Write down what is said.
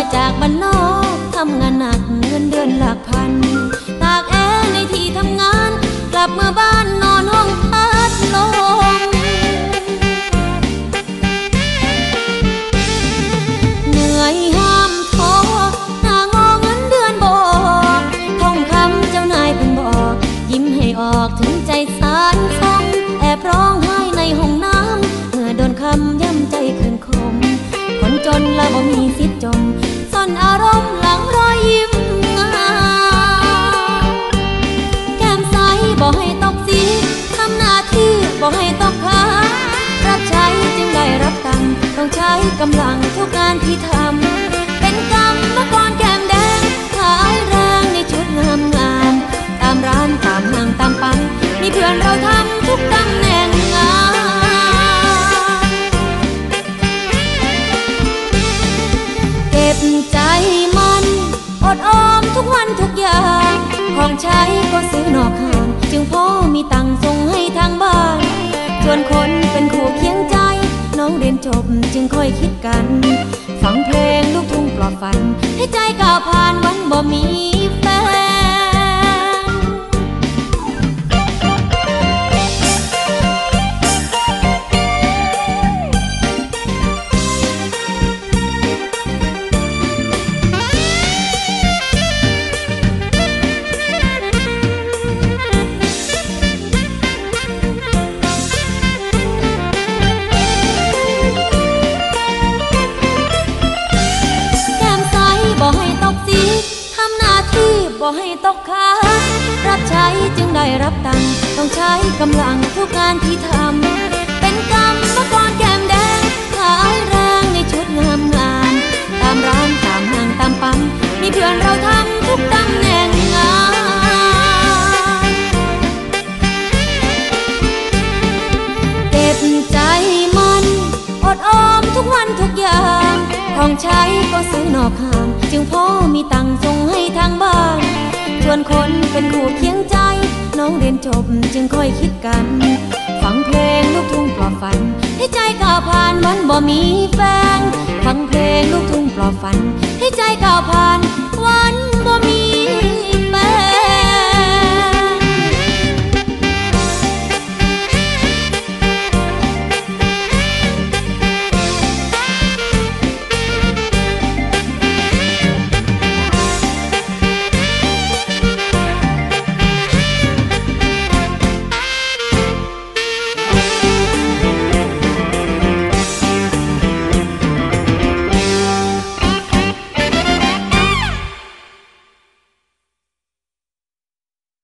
จากบ้านนอกทำงานหนักเงินเดือนหลักพันตากแอร์ในที่ทำงานกลับมาบ้านนอนห้องพัดลมเหนื่อยห้ามท้อหน้างอเงินเดือนบอกท่องคำเจ้านายเพิ่งบอกยิ้มให้ออกถึงใจสารส่งแอบร้องไห้ในห้องน้ำเมื่อโดนคำย่ำใจคืนคมคนจนและบ่มีสิทธิ์จมซ่อนอารมณ์หลังรอยยิ้มแก้มใสบ่ให้ตกสีทำหน้าที่บ่ให้ตกขารับใช้จึงได้รับตังค์ต้องใช้กำลังทุกงานที่ทำเป็นกรรมเมื่อก่อนแก้มแดงขายแรงในชุดงามงามตามร้านตามห้างตามปั๊มมีเพื่อนเราทำทุกตำแหน่งงานเก็บใจมันอดออมทุกวันทุกอย่างของใช้ก็ซื้อนอกห้างจึงพอมีตังค์ส่งให้ทางบ้านส่วนคนเป็นคู่เคียงใจน้องเรียนจบจึงค่อยคิดกันฟังเพลงลูกทุ่งปลอบฝันให้ใจก้าวผ่านวันบ่มีแฟนบ่ให้ตกขารับใช้จึงได้รับตังค์ต้องใช้กำลังทุกงานที่ทำเป็นกรรมเมื่อก่อนแก้มแดงขายแรงในชุดงามงามตามร้านตามห้างตามปั๊มมีเพื่อนเราทำทุกตำแหน่งงานเก็บใจมันอดออมทุกวันทุกอย่างของใช้ก็ซื้อนอกห้างจึงพอมีตังค์ส่งให้ทางบ้านส่วนคนเป็นคู่เคียงใจน้องเรียนจบจึงค่อยคิดกันฟังเพลงลูกทุ่งปลอบฝันให้ใจก้าวผ่านวันบ่มีแฟนฟังเพลงลูกทุ่งปลอบฝันให้ใจก้าวผ่านวัน